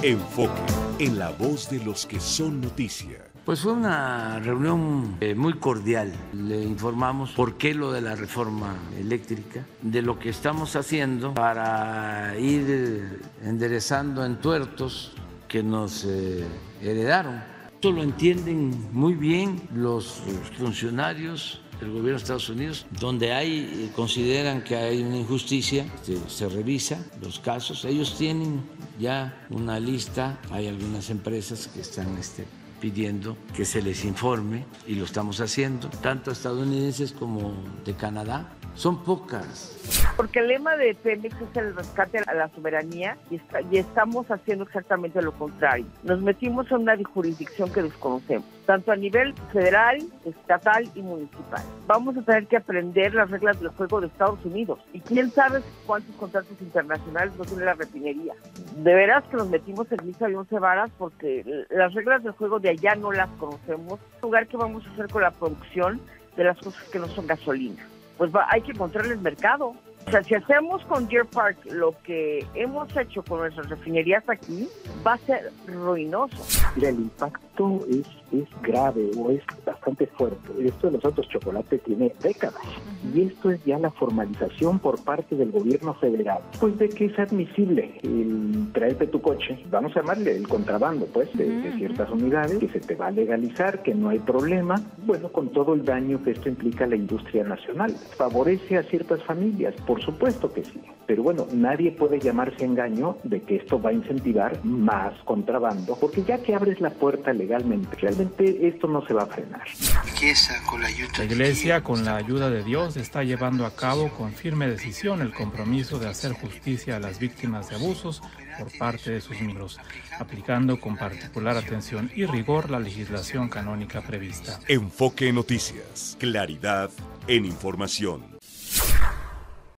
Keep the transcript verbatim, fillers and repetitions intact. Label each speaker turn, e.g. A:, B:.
A: Enfoque, en la voz de los que son noticia.
B: Pues fue una reunión eh, muy cordial. Le informamos por qué lo de la reforma eléctrica, de lo que estamos haciendo para ir enderezando entuertos que nos eh, heredaron. Esto lo entienden muy bien los funcionarios del gobierno de Estados Unidos. Donde hay, consideran que hay una injusticia, se, se revisa los casos. Ellos tienen ya una lista, hay algunas empresas que están este, pidiendo que se les informe y lo estamos haciendo, tanto estadounidenses como de Canadá. Son pocas.
C: Porque el lema de Pemex es el rescate a la soberanía y, está, y estamos haciendo exactamente lo contrario. Nos metimos en una jurisdicción que desconocemos, tanto a nivel federal, estatal y municipal. Vamos a tener que aprender las reglas del juego de Estados Unidos. Y quién sabe cuántos contratos internacionales no tiene la refinería. De veras que nos metimos en misa de once varas porque las reglas del juego de allá no las conocemos. El lugar que vamos a hacer con la producción de las cosas que no son gasolina. Pues va, hay que encontrarles mercado. O sea, si hacemos con Deer Park lo que hemos hecho con nuestras refinerías aquí, va a ser ruinoso.
D: Mira, el impacto es, es grave o es bastante fuerte. Esto de los autos chocolate tiene décadas. Uh-huh. Y esto es ya la formalización por parte del gobierno federal. Pues de que es admisible el traerte tu coche, vamos a llamarle el contrabando, pues, de, uh-huh. de ciertas unidades, que se te va a legalizar, que no hay problema. Bueno, con todo el daño que esto implica a la industria nacional. Favorece a ciertas familias, por supuesto que sí. Pero bueno, nadie puede llamarse engaño de que esto va a incentivar más contrabando, porque ya que abres la puerta legalmente, realmente esto no se va a frenar.
E: La Iglesia, con la ayuda de Dios, está llevando a cabo con firme decisión el compromiso de hacer justicia a las víctimas de abusos por parte de sus miembros, aplicando con particular atención y rigor la legislación canónica prevista.
A: Enfoque Noticias, claridad en información.